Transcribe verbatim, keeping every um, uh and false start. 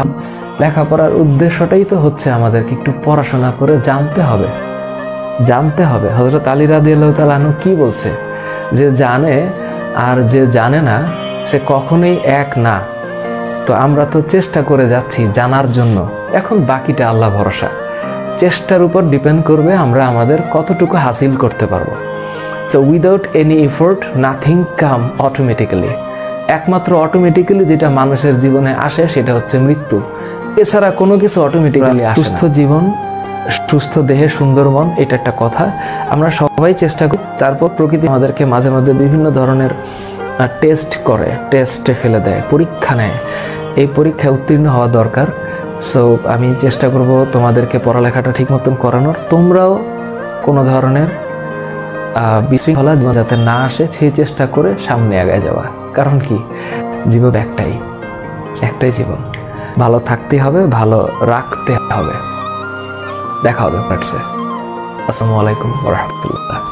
লেখাপড়ার উদ্দেশ্যটাই তো হচ্ছে আমাদেরকে একটু পড়াশোনা করে জানতে হবে জানতে হবে হযরত আলী রাদিয়াল্লাহু তাআলা আনহু কি বলছে, যে জানে আর যে জানে না সে কখনোই এক না। তো আমরা তো চেষ্টা করে যাচ্ছি জানার জন্য, এখন বাকিটা আল্লাহ ভরসা। চেষ্টার উপর ডিপেন্ড করবে আমরা আমাদের কতটুকু হাসিল করতে পারবো। So without any effort nothing come automatically. একমাত্র অটোমেটিক্যালি যেটা মানুষের জীবনে আসে সেটা হচ্ছে মৃত্যু, এছাড়া কোনো কিছু অটোমেটিক্যালি আসে না। সুস্থ জীবন, সুস্থ দেহে সুন্দর মন, এটা একটা কথা। আমরা সবাই চেষ্টা করি, তারপর প্রকৃতি আমাদেরকে মাঝে মাঝে বিভিন্ন ধরনের টেস্ট করে, টেস্টে ফেলে দেয়, পরীক্ষা নেয়। এই পরীক্ষায় উত্তীর্ণ হওয়া দরকার। সো আমি চেষ্টা করব তোমাদেরকে পড়ালেখাটা ঠিক মতন করানোর, তোমরাও কোনো ধরনের বিশৃঙ্খলা যাতে না আসে সেই চেষ্টা করে সামনে আগায় যাওয়া। কারণ কি, জীবন একটাই, একটাই জীবন, ভালো থাকতে হবে, ভালো রাখতে হবে। দেখা হবে পার্টসে। আসসালামু আলাইকুম ওয়া রাহমাতুল্লাহ।